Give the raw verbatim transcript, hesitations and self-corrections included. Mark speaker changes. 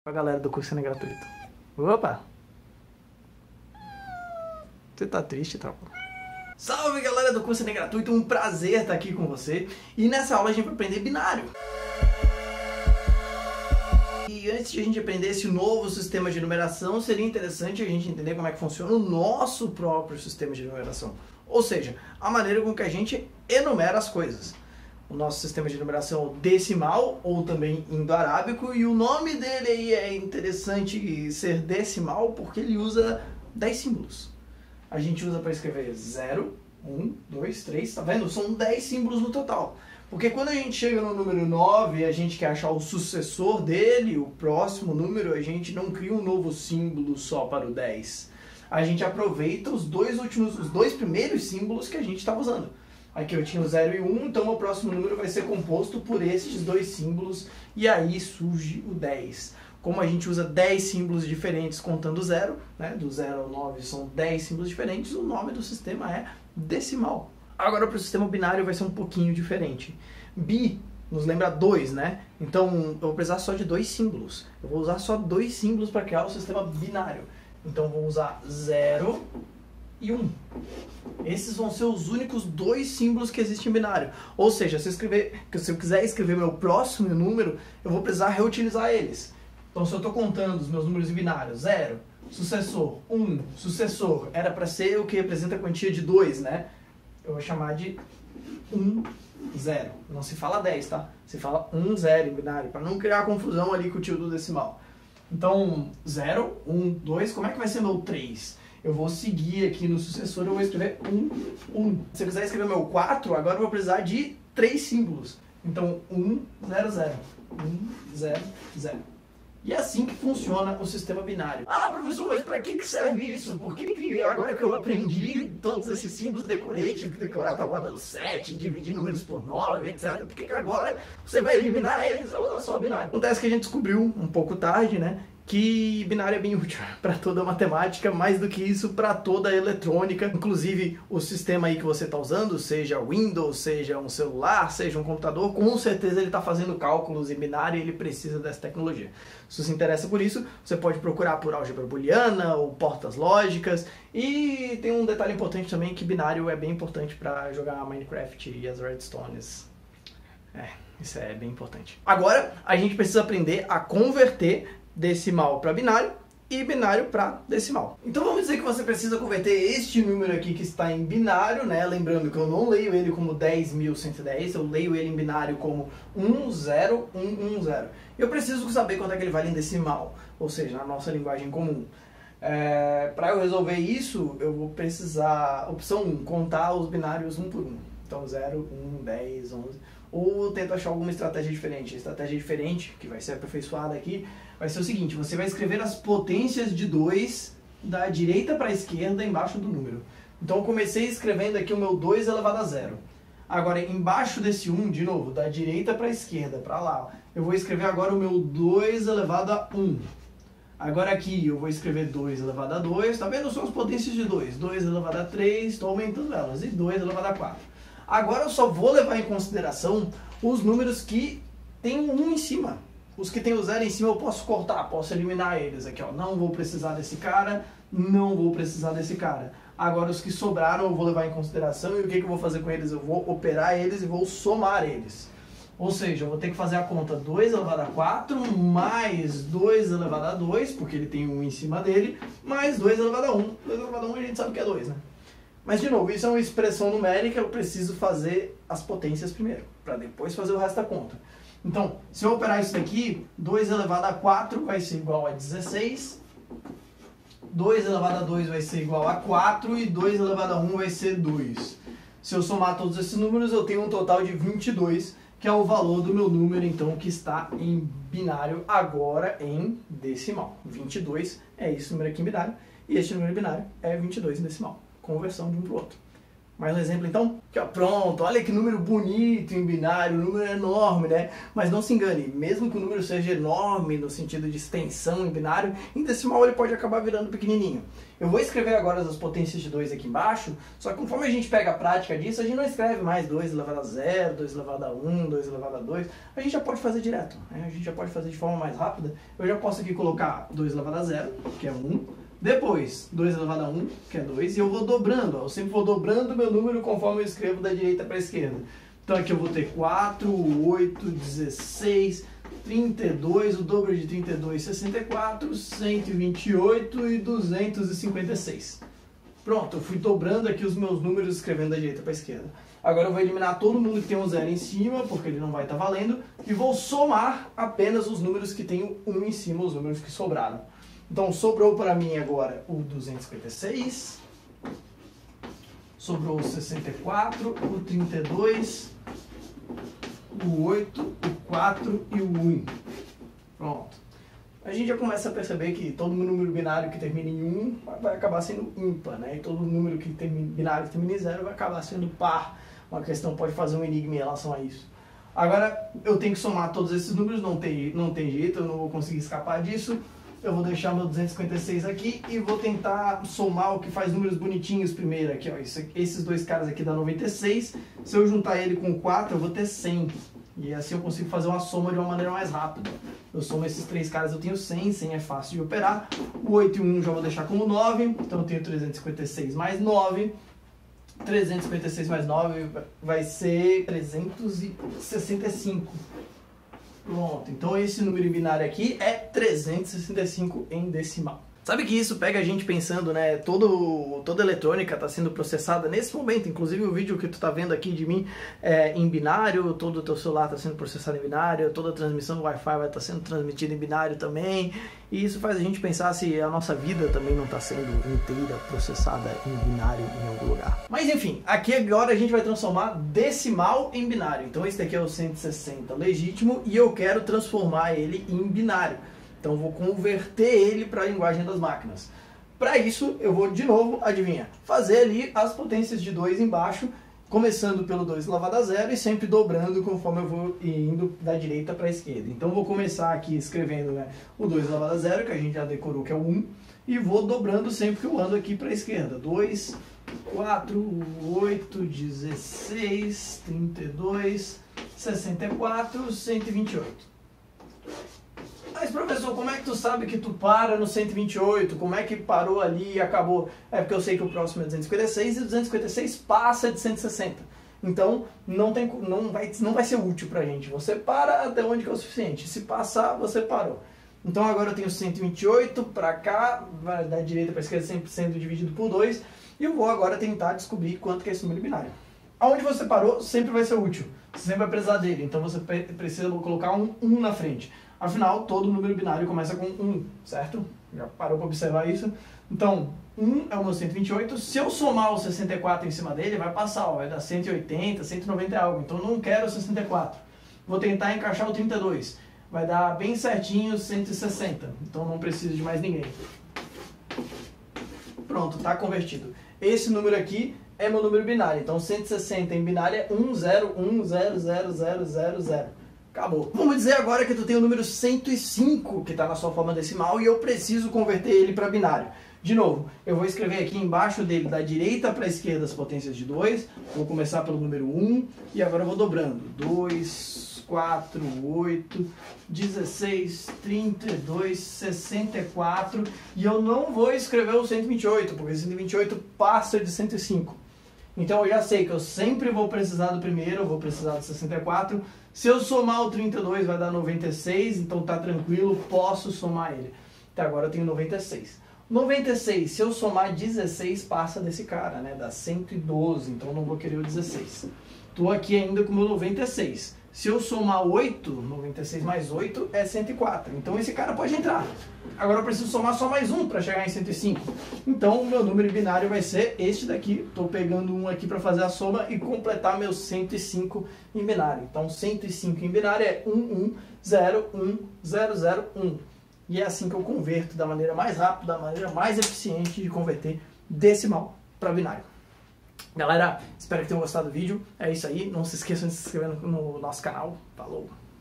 Speaker 1: A galera do curso é gratuito. Opa! Você tá triste, tropa? Salve, galera do curso é gratuito, um prazer estar aqui com você. E nessa aula a gente vai aprender binário. E antes de a gente aprender esse novo sistema de numeração, seria interessante a gente entender como é que funciona o nosso próprio sistema de numeração. Ou seja, a maneira com que a gente enumera as coisas. O nosso sistema de numeração decimal, ou também indo-arábico, e o nome dele aí é interessante ser decimal porque ele usa dez símbolos. A gente usa para escrever zero, um, dois, três, tá vendo? São dez símbolos no total. Porque quando a gente chega no número nove e a gente quer achar o sucessor dele, o próximo número, a gente não cria um novo símbolo só para o dez. A gente aproveita os dois últimos, os dois primeiros símbolos que a gente estava usando. Aqui eu tinha o zero e o um, então o próximo número vai ser composto por estes dois símbolos e aí surge o dez. Como a gente usa dez símbolos diferentes contando zero, né, do zero ao nove são dez símbolos diferentes, o nome do sistema é decimal. Agora para o sistema binário vai ser um pouquinho diferente. Bi nos lembra dois, né? Então eu vou precisar só de dois símbolos. Eu vou usar só dois símbolos para criar o sistema binário. Então eu vou usar zero e um. Esses vão ser os únicos dois símbolos que existem em binário. Ou seja, se eu, escrever, se eu quiser escrever meu próximo número, eu vou precisar reutilizar eles. Então se eu estou contando os meus números em binário, zero, sucessor, um, sucessor, era para ser o que representa a quantia de dois, né? Eu vou chamar de um, zero. Não se fala dez, tá? Se fala um, zero em binário, para não criar confusão ali com o tio do decimal. Então, zero, um, dois, como é que vai ser meu três? Eu vou seguir aqui no sucessor, eu vou escrever um, um. Se eu quiser escrever meu quatro, agora eu vou precisar de três símbolos. Então, um, zero, zero. um, zero, zero. E é assim que funciona o sistema binário. Ah, professor, mas para que serve isso? Por que que agora que eu aprendi todos esses símbolos, decorei, tive que decorar a tabela do sete, dividir números por nove, etcétera. Por que que agora você vai eliminar eles? Olha só, binário. Acontece que a gente descobriu um pouco tarde, né? Que binário é bem útil para toda a matemática, mais do que isso para toda a eletrônica. Inclusive o sistema aí que você está usando, seja Windows, seja um celular, seja um computador, com certeza ele está fazendo cálculos em binário e ele precisa dessa tecnologia. Se você se interessa por isso, você pode procurar por álgebra booleana ou portas lógicas. E tem um detalhe importante também, que binário é bem importante para jogar Minecraft e as Redstones. É, isso é bem importante. Agora a gente precisa aprender a converter decimal para binário e binário para decimal. Então vamos dizer que você precisa converter este número aqui que está em binário, né? Lembrando que eu não leio ele como dez mil cento e dez, eu leio ele em binário como um zero um um zero. Eu preciso saber quanto é que ele vale em decimal, ou seja, na nossa linguagem comum. É, para eu resolver isso, eu vou precisar, opção um, contar os binários um por um. Então zero, um, dez, onze... Ou eu tento achar alguma estratégia diferente. A estratégia diferente, que vai ser aperfeiçoada aqui, vai ser o seguinte: você vai escrever as potências de dois da direita para a esquerda embaixo do número. Então eu comecei escrevendo aqui o meu dois elevado a zero. Agora, embaixo desse um, de novo, da direita para a esquerda, para lá, eu vou escrever agora o meu dois elevado a um. Agora aqui eu vou escrever dois elevado a dois, tá vendo? São as potências de dois. dois elevado a três, estou aumentando elas, e dois elevado a quatro. Agora eu só vou levar em consideração os números que tem um em cima. Os que tem o zero em cima eu posso cortar, posso eliminar eles aqui, ó. Não vou precisar desse cara, não vou precisar desse cara. Agora os que sobraram eu vou levar em consideração, e o que, que eu vou fazer com eles? Eu vou operar eles e vou somar eles. Ou seja, eu vou ter que fazer a conta dois elevado a quatro mais dois elevado a dois, porque ele tem um em cima dele, mais dois elevado a um. dois elevado a um a gente sabe que é dois, né? Mas, de novo, isso é uma expressão numérica, eu preciso fazer as potências primeiro, para depois fazer o resto da conta. Então, se eu operar isso daqui, dois elevado a quatro vai ser igual a dezesseis, dois elevado a dois vai ser igual a quatro e dois elevado a um vai ser dois. Se eu somar todos esses números, eu tenho um total de vinte e dois, que é o valor do meu número, então, que está em binário, agora em decimal. vinte e dois é esse número aqui em binário, e este número em binário é vinte e dois em decimal. Conversão de um para o outro. Mais um exemplo então? Aqui, ó, pronto, olha que número bonito em binário, o número é enorme, né? Mas não se engane, mesmo que o número seja enorme no sentido de extensão em binário, em decimal ele pode acabar virando pequenininho. Eu vou escrever agora as potências de dois aqui embaixo, só que conforme a gente pega a prática disso, a gente não escreve mais dois elevado a zero, dois elevado a um, dois elevado a dois, a gente já pode fazer direto, né? A gente já pode fazer de forma mais rápida. Eu já posso aqui colocar dois elevado a zero, que é um, depois dois elevado a um, que é dois, e eu vou dobrando, ó. Eu sempre vou dobrando o meu número conforme eu escrevo da direita para a esquerda. Então aqui eu vou ter quatro, oito, dezesseis, trinta e dois, o dobro de trinta e dois, sessenta e quatro, cento e vinte e oito e duzentos e cinquenta e seis. Pronto, eu fui dobrando aqui os meus números escrevendo da direita para a esquerda. Agora eu vou eliminar todo mundo que tem um zero em cima, porque ele não vai estar valendo, e vou somar apenas os números que tem o um em cima, os números que sobraram. Então sobrou para mim agora o duzentos e cinquenta e seis, sobrou o sessenta e quatro, o trinta e dois, o oito, o quatro e o um. Pronto. A gente já começa a perceber que todo número binário que termina em um vai acabar sendo ímpar, né? E todo número que termina, binário que termina em zero vai acabar sendo par. Uma questão pode fazer um enigma em relação a isso. Agora eu tenho que somar todos esses números, não tem, não tem jeito, eu não vou conseguir escapar disso. Eu vou deixar meu duzentos e cinquenta e seis aqui e vou tentar somar o que faz números bonitinhos primeiro. Aqui, ó, isso, esses dois caras aqui dá noventa e seis. Se eu juntar ele com quatro, eu vou ter cem. E assim eu consigo fazer uma soma de uma maneira mais rápida. Eu somo esses três caras, eu tenho cem. cem é fácil de operar. O oito e o um já vou deixar como nove. Então eu tenho trezentos e cinquenta e seis mais nove. trezentos e cinquenta e seis mais nove vai ser trezentos e sessenta e cinco. Pronto, então esse número em binário aqui é trezentos e sessenta e cinco em decimal. Sabe que isso pega a gente pensando, né? Todo, toda eletrônica está sendo processada nesse momento. Inclusive o vídeo que tu está vendo aqui de mim é em binário, todo o teu celular está sendo processado em binário, toda a transmissão do Wi-Fi vai estar sendo transmitida em binário também. E isso faz a gente pensar se a nossa vida também não está sendo inteira processada em binário em algum lugar. Mas enfim, aqui agora a gente vai transformar decimal em binário. Então esse daqui é o cento e sessenta legítimo e eu quero transformar ele em binário. Então vou converter ele para a linguagem das máquinas. Para isso eu vou de novo, adivinha, fazer ali as potências de dois embaixo, começando pelo dois elevado a zero e sempre dobrando conforme eu vou indo da direita para a esquerda. Então vou começar aqui escrevendo, né, o dois elevado a zero, que a gente já decorou que é o um, e vou dobrando sempre que eu ando aqui para a esquerda. dois, quatro, oito, dezesseis, trinta e dois, sessenta e quatro, cento e vinte e oito. Mas professor, como é que tu sabe que tu para no cento e vinte e oito? Como é que parou ali e acabou? É porque eu sei que o próximo é duzentos e cinquenta e seis e duzentos e cinquenta e seis passa de cento e sessenta. Então não, tem, não, vai, não vai ser útil pra gente. Você para até onde que é o suficiente. Se passar, você parou. Então agora eu tenho cento e vinte e oito para cá, vai da direita para a esquerda sempre sendo dividido por dois. E eu vou agora tentar descobrir quanto que é esse número binário. Aonde você parou sempre vai ser útil. Você sempre vai precisar dele. Então você precisa colocar um um na frente. Afinal, todo número binário começa com um, certo? Já parou para observar isso? Então, um é o meu cento e vinte e oito. Se eu somar o sessenta e quatro em cima dele, vai passar, ó, vai dar cento e oitenta, cento e noventa e algo. Então, não quero o sessenta e quatro. Vou tentar encaixar o trinta e dois. Vai dar bem certinho cento e sessenta. Então, não preciso de mais ninguém. Pronto, está convertido. Esse número aqui é meu número binário. Então, cento e sessenta em binário é um zero um zero zero zero zero zero. Acabou. Vamos dizer agora que tu tem o número cento e cinco que está na sua forma decimal e eu preciso converter ele para binário. De novo, eu vou escrever aqui embaixo dele, da direita para a esquerda, as potências de dois. Vou começar pelo número um e agora eu vou dobrando. dois, quatro, oito, dezesseis, trinta e dois, sessenta e quatro. E eu não vou escrever o cento e vinte e oito, porque cento e vinte e oito passa de cento e cinco. Então eu já sei que eu sempre vou precisar do primeiro, eu vou precisar do sessenta e quatro. Se eu somar o trinta e dois vai dar noventa e seis, então tá tranquilo, posso somar ele. Até agora eu tenho noventa e seis. noventa e seis, se eu somar dezesseis, passa desse cara, né? Dá cento e doze, então não vou querer o dezesseis. Estou aqui ainda com o meu noventa e seis. Se eu somar oito, noventa e seis mais oito é cento e quatro. Então esse cara pode entrar. Agora eu preciso somar só mais um para chegar em cento e cinco. Então o meu número binário vai ser este daqui. Estou pegando um aqui para fazer a soma e completar meu cento e cinco em binário. Então cento e cinco em binário é um um zero um zero zero um. E é assim que eu converto da maneira mais rápida, da maneira mais eficiente de converter decimal para binário. Galera, espero que tenham gostado do vídeo. É isso aí. Não se esqueçam de se inscrever no, no nosso canal. Falou!